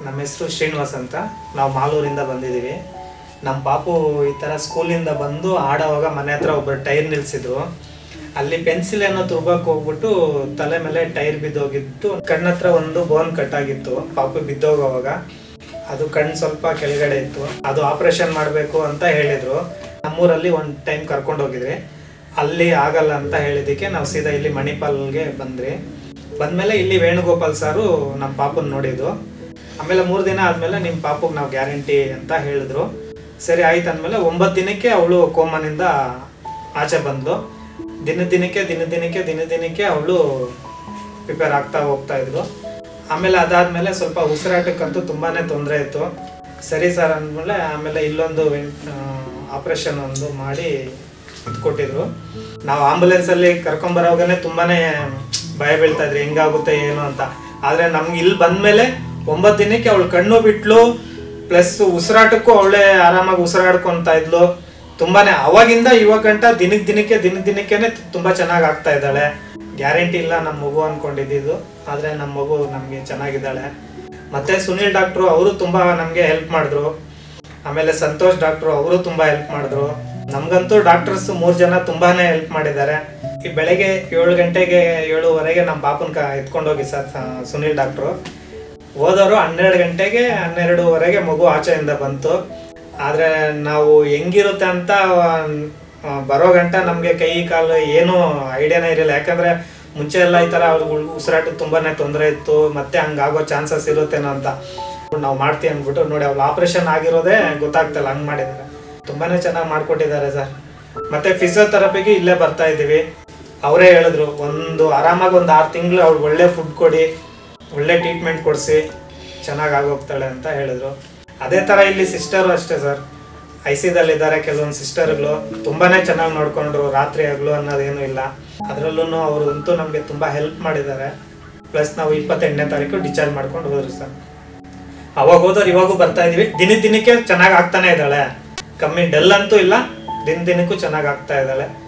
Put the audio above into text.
ನಮ್ಮ ಹೆಸರು ಶ್ರೀನಿವಾಸ್ ಅಂತ. ನಾವು ಮಾಲೂರಿಂದ ಬಂದಿದ್ದೀವಿ. ನಮ್ಮ ಪಾಪು ಈ ಥರ ಸ್ಕೂಲಿಂದ ಬಂದು ಆಡೋವಾಗ ಮನೆ ಹತ್ರ ಒಬ್ಬರು ಟೈರ್ ನಿಲ್ಲಿಸಿದ್ರು. ಅಲ್ಲಿ ಪೆನ್ಸಿಲ್ ಏನೋ ತುರ್ಬಕ್ಕೆ ಹೋಗ್ಬಿಟ್ಟು ತಲೆ ಮೇಲೆ ಟೈರ್ ಬಿದ್ದೋಗಿತ್ತು. ಕಣ್ಣತ್ರ ಒಂದು ಬೋನ್ ಕಟ್ಟಾಗಿತ್ತು. ಪಾಪು ಬಿದ್ದೋಗೋವಾಗ ಅದು ಕಣ್ಣು ಸ್ವಲ್ಪ ಕೆಳಗಡೆ ಇತ್ತು. ಅದು ಆಪ್ರೇಷನ್ ಮಾಡಬೇಕು ಅಂತ ಹೇಳಿದರು. ನಮ್ಮೂರಲ್ಲಿ ಒಂದು ಟೈಮ್ ಕರ್ಕೊಂಡು ಹೋಗಿದ್ವಿ. ಅಲ್ಲಿ ಆಗಲ್ಲ ಅಂತ ಹೇಳಿದ್ದಕ್ಕೆ ನಾವು ಸೀದಾ ಇಲ್ಲಿ ಮಣಿಪಾಲ್ಗೆ ಬಂದ್ರಿ. ಬಂದಮೇಲೆ ಇಲ್ಲಿ ವೇಣುಗೋಪಾಲ್ ಸಾರು ನಮ್ಮ ಪಾಪನ ನೋಡಿದ್ದು. ಆಮೇಲೆ 3 ದಿನ ಆದಮೇಲೆ ನಿಮ್ಮ ಪಾಪಗೆ ನಾವು ಗ್ಯಾರಂಟಿ ಅಂತ ಹೇಳಿದ್ರು. ಸರಿ ಆಯ್ತು ಅಂದಮೇಲೆ 9 ದಿನಕ್ಕೆ ಅವಳು ಕೋಮನಿಂದ ಆಚೆ ಬಂದು ದಿನದಿನಕ್ಕೆ ಅವಳು ಪ್ರಿಪೇರ್ ಆಗ್ತಾ ಹೋಗ್ತಾ ಇದ್ಲು. ಆಮೇಲೆ ಅದಾದಮೇಲೆ ಸ್ವಲ್ಪ ಉಸಿರಾಟಕ್ಕಂತೂ ತುಂಬಾ ತೊಂದರೆ ಇತ್ತು. ಸರಿ ಸರ್ ಅಂದಮೇಲೆ ಆಮೇಲೆ ಇಲ್ಲೊಂದು ಆಪ್ರೇಷನ್ ಒಂದು ಮಾಡಿ ಇದು ಕೊಟ್ಟಿದ್ರು. ನಾವು ಆಂಬುಲೆನ್ಸಲ್ಲಿ ಕರ್ಕೊಂಬರೋವಾಗನೇ ತುಂಬಾ ಭಯ ಬೀಳ್ತಾ ಇದ್ರಿ, ಹೆಂಗಾಗುತ್ತೆ ಏನು ಅಂತ. ಆದರೆ ನಮ್ಗೆ ಇಲ್ಲಿ ಬಂದಮೇಲೆ 9 ದಿನಕ್ಕೆ ಅವಳು ಕಣ್ಣು ಬಿಟ್ಲು, ಪ್ಲಸ್ ಉಸಿರಾಟಕ್ಕೂ ಅವಳೇ ಆರಾಮಾಗಿ ಉಸಿರಾಡ್ಕೊತಾ ಇದ್ಲು. ತುಂಬಾ ಅವಾಗಿಂದ ಇವಾಗ ಗಂಟ ದಿನಕ್ಕೆ ತುಂಬ ಚೆನ್ನಾಗಿ ಆಗ್ತಾ ಇದ್ದಾಳೆ. ಗ್ಯಾರಂಟಿ ಇಲ್ಲ ನಮ್ಮ ಮಗು ಅಂದ್ಕೊಂಡಿದ್ದು, ಆದರೆ ನಮ್ಮ ಮಗು ನಮಗೆ ಚೆನ್ನಾಗಿದ್ದಾಳೆ. ಮತ್ತು ಸುನೀಲ್ ಡಾಕ್ಟ್ರು ಅವರು ತುಂಬ ನಮಗೆ ಹೆಲ್ಪ್ ಮಾಡಿದ್ರು. ಆಮೇಲೆ ಸಂತೋಷ್ ಡಾಕ್ಟ್ರು ಅವರು ತುಂಬ ಹೆಲ್ಪ್ ಮಾಡಿದ್ರು. ನಮಗಂತೂ ಡಾಕ್ಟರ್ಸ್ 3 ಜನ ತುಂಬಾ ಹೆಲ್ಪ್ ಮಾಡಿದ್ದಾರೆ. ಈ ಬೆಳಗ್ಗೆ 7 ಗಂಟೆಗೆ 7:15 ನಮ್ಮ ಪಾಪನ ಎತ್ಕೊಂಡೋಗಿ ಸರ್ ಸುನೀಲ್ ಡಾಕ್ಟ್ರು. ಹೋದವರು 12 ಗಂಟೆಗೆ 12:15 ಮಗು ಆಚೆಯಿಂದ ಬಂತು. ಆದರೆ ನಾವು ಹೆಂಗಿರುತ್ತೆ ಅಂತ ಬರೋ ಗಂಟ ನಮಗೆ ಕೈ ಕಾಲು ಏನೂ ಐಡಿಯಾನೇ ಇರಲಿಲ್ಲ. ಯಾಕಂದರೆ ಮುಂಚೆ ಎಲ್ಲ ಈ ಥರ ಅವ್ರಿಗೆ ಉಸಿರಾಟಕ್ಕೆ ತುಂಬಾ ತೊಂದರೆ ಇತ್ತು, ಮತ್ತೆ ಹಂಗಾಗೋ ಚಾನ್ಸಸ್ ಇರುತ್ತೇನೋ ಅಂತ ನಾವು ಮಾಡ್ತೀವಿ ಅಂದ್ಬಿಟ್ಟು ನೋಡಿ ಅವ್ರು ಆಪ್ರೇಷನ್ ಆಗಿರೋದೇ ಗೊತ್ತಾಗ್ತಲ್ಲ, ಹಂಗೆ ಮಾಡಿದ್ದಾರೆ. ತುಂಬಾ ಚೆನ್ನಾಗಿ ಮಾಡಿಕೊಟ್ಟಿದ್ದಾರೆ ಸರ್. ಮತ್ತು ಫಿಸಿಯೋಥೆರಪಿಗೆ ಇಲ್ಲೇ ಬರ್ತಾ ಇದ್ದೀವಿ. ಅವರೇ ಹೇಳಿದ್ರು ಆರಾಮಾಗಿ ಒಂದು 6 ತಿಂಗಳು ಅವ್ಳು ಒಳ್ಳೆ ಫುಡ್ ಕೊಡಿ, ಒಳ್ಳೆ ಟ್ರೀಟ್ಮೆಂಟ್ ಕೊಡಿಸಿ ಚೆನ್ನಾಗಿ ಆಗೋಗ್ತಾಳೆ ಅಂತ ಹೇಳಿದ್ರು. ಅದೇ ಥರ ಇಲ್ಲಿ ಸಿಸ್ಟರು ಅಷ್ಟೇ ಸರ್, ICದಲ್ಲಿದ್ದಾರೆ ಕೆಲವೊಂದು ಸಿಸ್ಟರ್ಗಳು. ತುಂಬಾ ಚೆನ್ನಾಗಿ ನೋಡಿಕೊಂಡ್ರು, ರಾತ್ರಿ ಆಗಲು ಅನ್ನೋದೇನು ಇಲ್ಲ. ಅದರಲ್ಲೂ ಅವರಂತೂ ನಮಗೆ ತುಂಬ ಹೆಲ್ಪ್ ಮಾಡಿದ್ದಾರೆ. ಪ್ಲಸ್ ನಾವು 28ನೇ ತಾರೀಕು ಡಿಸ್ಚಾರ್ಜ್ ಮಾಡ್ಕೊಂಡು ಹೋದ್ರು ಸರ್. ಅವಾಗ ಹೋದವ್ರು ಇವಾಗೂ ಬರ್ತಾ ಇದ್ದೀವಿ. ದಿನಕ್ಕೆ ಚೆನ್ನಾಗಿ ಆಗ್ತಾನೆ ಇದ್ದಾಳೆ, ಕಮ್ಮಿ ಡಲ್ ಅಂತೂ ಇಲ್ಲ, ದಿನಕ್ಕೂ ಚೆನ್ನಾಗಿ ಆಗ್ತಾ ಇದ್ದಾಳೆ.